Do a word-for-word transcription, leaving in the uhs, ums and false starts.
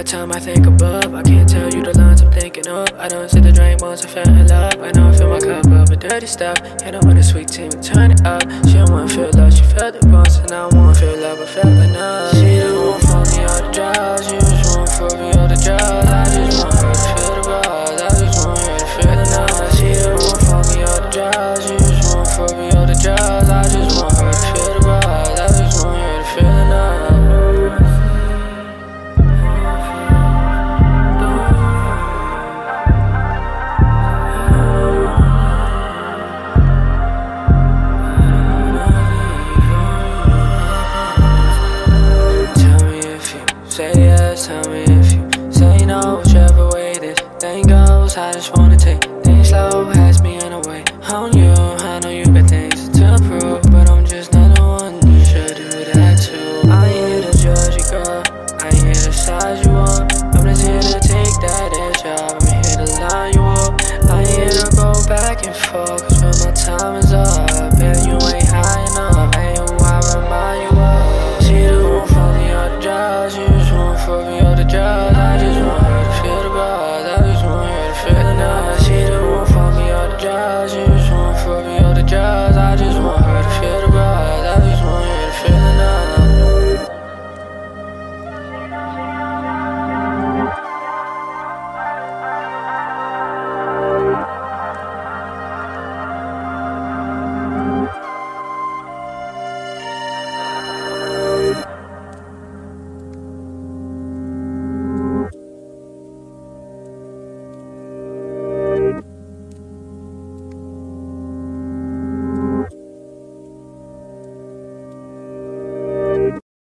time I think above, I can't tell you the lines I'm thinking of. I don't sit the drink once I fell in love. I know I fill my cup up with dirty stuff. And I want a sweet tea and turn it up. She don't wanna feel love, she felt the bounce. And I don't wanna feel love, but felt enough. She don't wanna fuck me all the drugs. She just wanna fuck me all the drugs. I just want her to feel the buzz. I just want her to feel enough. She don't wanna fuck me all the drugs. She just wanna fuck me all the drugs. I just want her to feel the buzz. I just want her to feel enough. Say yes, tell me if you say no, whichever way this thing goes. I just wanna take